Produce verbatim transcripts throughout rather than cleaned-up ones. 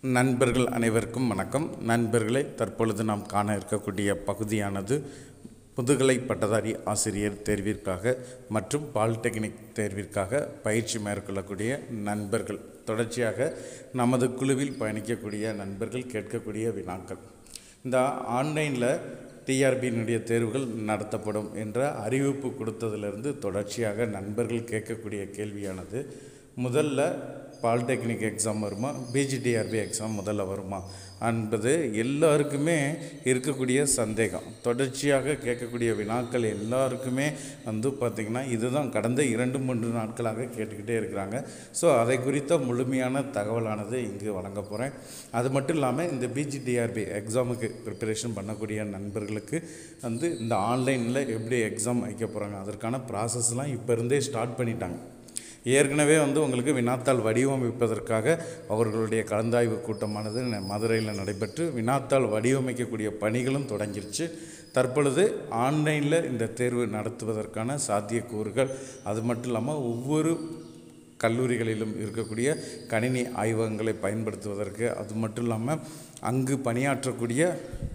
நண்பர்கள் அனைவருக்கும் வணக்கம். நண்பர்களே, தற்பொழுது நாம் காண இருக்கக்கூடிய பகுதியானது முதுகலை பட்டதாரி ஆசிரியர் தேர்விற்காக மற்றும் பாலிடெக்னிக் தேர்விற்காக பயிற்சி மேற்கொள்ளக்கூடிய நண்பர்கள், தொடர்ச்சியாக நமது குழுவில் பயணிக்கக்கூடிய நண்பர்கள் கேட்கக்கூடிய வினாக்கள். இந்த ஆன்லைனில் டிஆர்பியினுடைய தேர்வுகள் நடத்தப்படும் என்ற அறிவிப்பு கொடுத்ததிலிருந்து தொடர்ச்சியாக நண்பர்கள் கேட்கக்கூடிய கேள்வியானது, முதல்ல பாலிடெக்னிக் எக்ஸாம் வருமா, பிஜிடிஆர்பி எக்ஸாம் முதல்ல வருமா என்பது எல்லாருக்குமே இருக்கக்கூடிய சந்தேகம். தொடர்ச்சியாக கேட்கக்கூடிய வினாக்கள் எல்லாருக்குமே வந்து பார்த்திங்கன்னா இதுதான் கடந்த இரண்டு மூன்று நாட்களாக கேட்டுக்கிட்டே இருக்கிறாங்க. ஸோ அதை குறித்த முழுமையான தகவலானது இங்கு வழங்க போகிறேன். அது மட்டும் இல்லாமல் இந்த பிஜிடிஆர்பி எக்ஸாமுக்கு ப்ரிப்பரேஷன் பண்ணக்கூடிய நண்பர்களுக்கு வந்து இந்த ஆன்லைனில் எப்படி எக்ஸாம் வைக்க போகிறாங்க அதற்கான ப்ராசஸ்லாம் இப்போ இருந்தே ஸ்டார்ட் பண்ணிட்டாங்க. ஏற்கனவே வந்து உங்களுக்கு வினாத்தாள் வடிவமைப்பதற்காக அவர்களுடைய கலந்தாய்வு கூட்டமானது மதுரையில் நடைபெற்று வினாத்தாள் வடிவமைக்கக்கூடிய பணிகளும் தொடங்கிருச்சு. தற்பொழுது ஆன்லைனில் இந்த தேர்வு நடத்துவதற்கான சாத்தியக்கூறுகள், அது மட்டும் இல்லாமல் ஒவ்வொரு கல்லூரிகளிலும் இருக்கக்கூடிய கணினி ஆய்வகங்களை பயன்படுத்துவதற்கு, அது மட்டும் இல்லாமல் அங்கு பணியாற்றக்கூடிய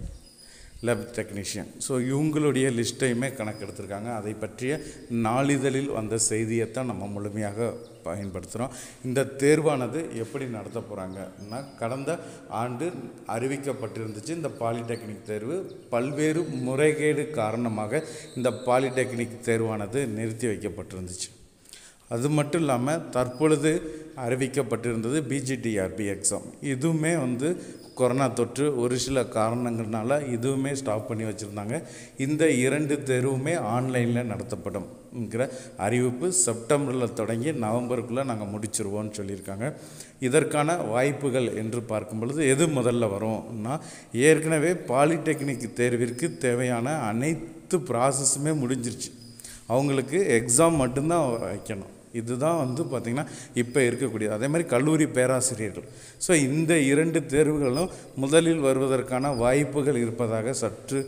லேப் டெக்னீஷியன், ஸோ இவங்களுடைய லிஸ்ட்டையுமே கணக்கெடுத்திருக்காங்க. அதை பற்றிய நாளிதழில் வந்த செய்தியைத்தான் நம்ம முழுமையாக பயன்படுத்துகிறோம். இந்த தேர்வானது எப்படி நடத்த போகிறாங்கன்னா, கடந்த ஆண்டு அறிவிக்கப்பட்டிருந்துச்சு இந்த பாலிடெக்னிக் தேர்வு. பல்வேறு முறைகேடு காரணமாக இந்த பாலிடெக்னிக் தேர்வானது நிறுத்தி வைக்கப்பட்டிருந்துச்சு. அது மட்டும் இல்லாமல் தற்பொழுது அறிவிக்கப்பட்டிருந்தது பிஜிடிஆர்பி எக்ஸாம். இதுவுமே வந்து கொரோனா தொற்று ஒரு சில காரணங்கள்னால இதுவுமே ஸ்டாப் பண்ணி வச்சுருந்தாங்க. இந்த இரண்டு தேர்வுமே ஆன்லைனில் நடத்தப்படும்ங்கிற அறிவிப்பு செப்டம்பரில் தொடங்கி நவம்பருக்குள்ளே நாங்கள் முடிச்சிருவோம்னு சொல்லியிருக்காங்க. இதற்கான வாய்ப்புகள் என்று பார்க்கும் பொழுது எது முதல்ல வரும்னா, ஏற்கனவே பாலிடெக்னிக் தேர்விற்கு தேவையான அனைத்து ப்ராசஸுமே முடிஞ்சிருச்சு. அவங்களுக்கு எக்ஸாம் மட்டும்தான் வைக்கணும். இதுதான் வந்து பார்த்திங்கன்னா இப்போ இருக்கக்கூடியது. அதே மாதிரி கல்லூரி பேராசிரியர்கள். ஸோ இந்த இரண்டு தேர்வுகளும் முதலில் வருவதற்கான வாய்ப்புகள் இருப்பதாக சற்று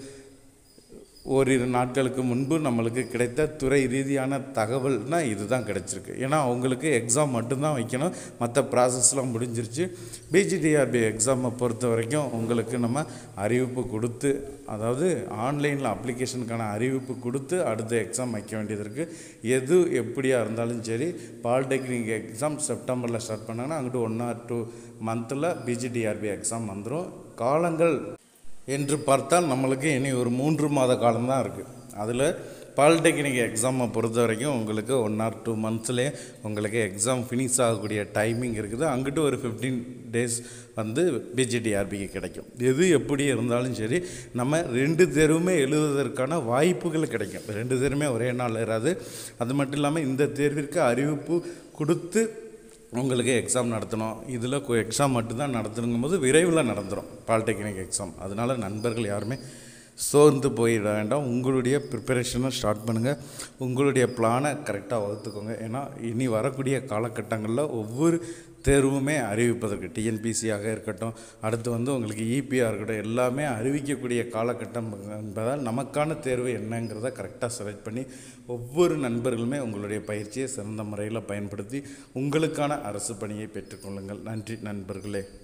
ஓரிரு நாட்களுக்கு முன்பு நம்மளுக்கு கிடைத்த துறை ரீதியான தகவல்னால் இது தான் கிடச்சிருக்கு. ஏன்னா அவங்களுக்கு எக்ஸாம் மட்டும்தான் வைக்கணும், மற்ற ப்ராசஸ்லாம் முடிஞ்சிருச்சு. பிஜிடிஆர்பி எக்ஸாமை பொறுத்த வரைக்கும் உங்களுக்கு நம்ம அறிவிப்பு கொடுத்து, அதாவது ஆன்லைனில் அப்ளிகேஷனுக்கான அறிவிப்பு கொடுத்து அடுத்த எக்ஸாம் வைக்க வேண்டியது இருக்குது. எது எப்படியாக இருந்தாலும் சரி, பாலிடெக்னிக் எக்ஸாம் செப்டம்பரில் ஸ்டார்ட் பண்ணாங்கன்னா அங்கிட்டு ஒன் ஆர் டூ மந்தில் பிஜிடிஆர்பி எக்ஸாம் வந்துடும். காலங்கள் என்று பார்த்தால் நம்மளுக்கு இனி ஒரு மூன்று மாத காலம்தான் இருக்குது. அதில் பாலிடெக்னிக் எக்ஸாமை பொறுத்த வரைக்கும் உங்களுக்கு ஒன் ஆர் டூ மந்த்ஸ்லேயே உங்களுக்கு எக்ஸாம் ஃபினிஷ் ஆகக்கூடிய டைமிங் இருக்குது. அங்கிட்டு ஒரு ஃபிஃப்டீன் டேஸ் வந்து பிஜிடிஆர்பிக்கு கிடைக்கும். எது எப்படி இருந்தாலும் சரி, நம்ம ரெண்டு தேர்வுமே எழுதுவதற்கான வாய்ப்புகள் கிடைக்கும். ரெண்டு தேர்வுமே ஒரே நாள் இராது. அது மட்டும் இல்லாமல் இந்த தேர்விற்கு அறிவிப்பு கொடுத்து உங்களுக்கு எக்ஸாம் நடத்தணும். இதில் எக்ஸாம் மட்டும்தான் நடத்தணுங்கும் போது விரைவில் நடந்துடும் பாலிடெக்னிக் எக்ஸாம். அதனால் நண்பர்கள் யாருமே சோர்ந்து போயிட வேண்டாம். உங்களுடைய ப்ரிப்பரேஷனை ஸ்டார்ட் பண்ணுங்கள். உங்களுடைய பிளானை கரெக்டாக வகுத்துக்கோங்க. ஏன்னா இனி வரக்கூடிய காலகட்டங்களில் ஒவ்வொரு தேர்வுமே அறிவிப்பதற்கு, டிஎன்பிசியாக இருக்கட்டும், அடுத்து வந்து உங்களுக்கு இபிஆர் இருக்கட்டும், எல்லாமே அறிவிக்கக்கூடிய காலகட்டம் என்பதால் நமக்கான தேர்வு என்னங்கிறத கரெக்டாக செலக்ட் பண்ணி ஒவ்வொரு நண்பர்களுமே உங்களுடைய பயிற்சியை சிறந்த முறையில் பயன்படுத்தி உங்களுக்கான அரசு பணியை பெற்றுக்கொள்ளுங்கள். நன்றி நண்பர்களே.